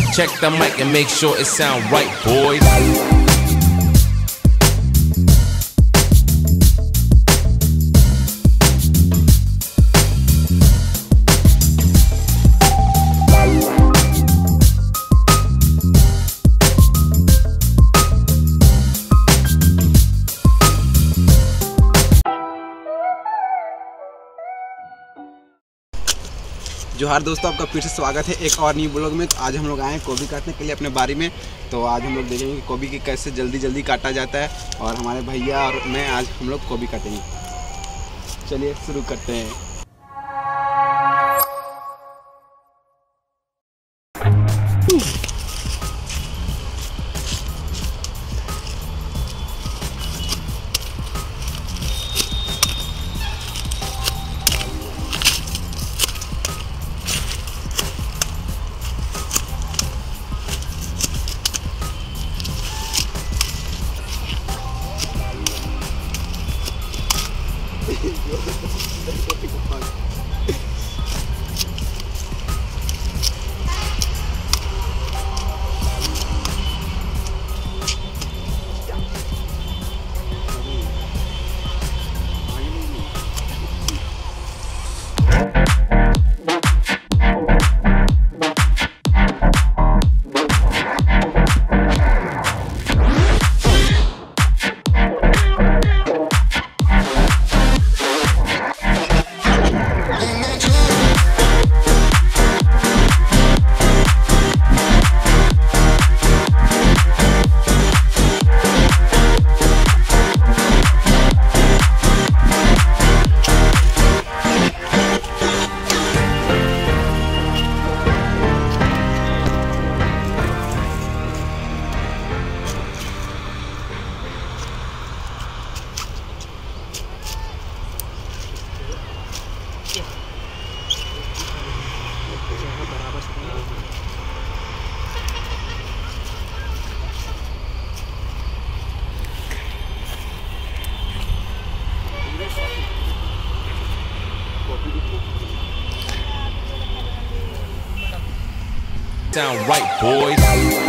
Check the mic and make sure it sound right, boys. जोहार दोस्तों, आपका फिर से स्वागत है एक और न्यू ब्लॉग में। तो आज हम लोग आए हैं गोभी काटने के लिए अपने बारी में। तो आज हम लोग देखेंगे कि गोभी की कैसे जल्दी जल्दी काटा जाता है, और हमारे भैया और मैं आज हम लोग गोभी काटेंगे। चलिए शुरू करते हैं। Sound right, boys.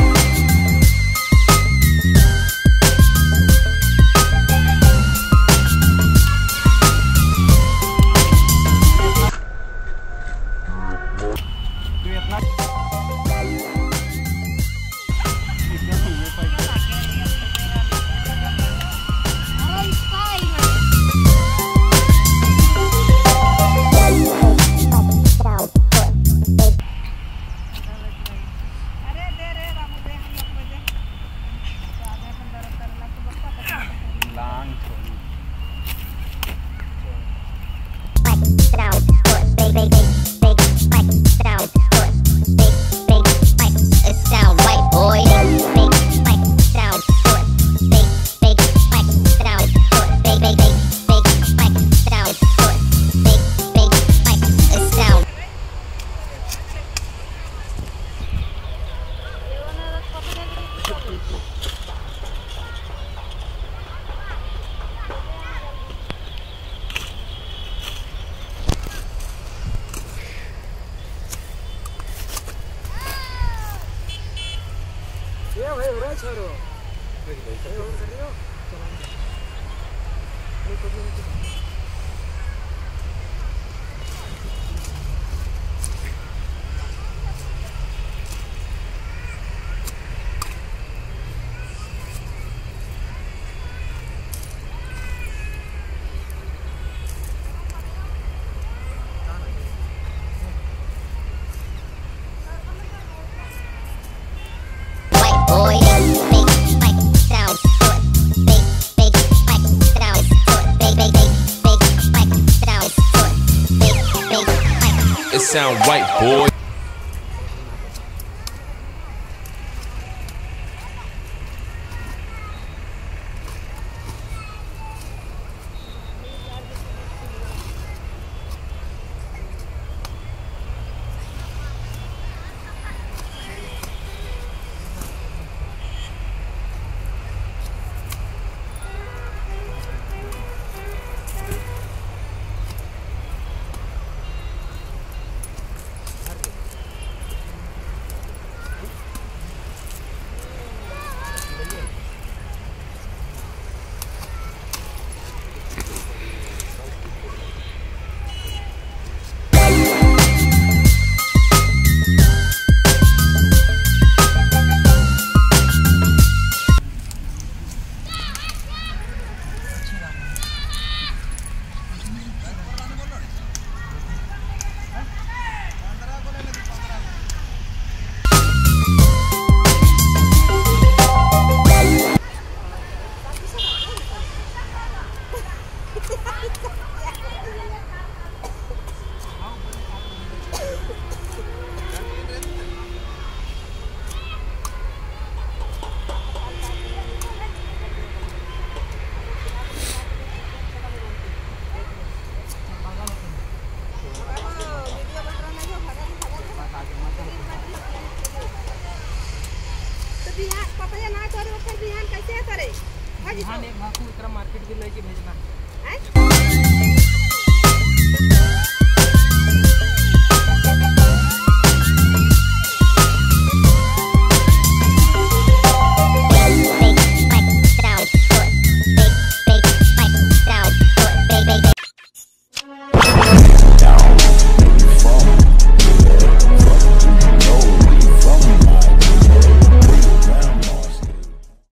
Sound right, boy. करे ना करे ओकर बिहान कैसे करे? बिहान एक भाकू एकरा मार्केट भी लेके भेजना।